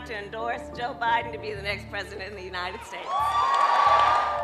proud to endorse Joe Biden to be the next president of the United States.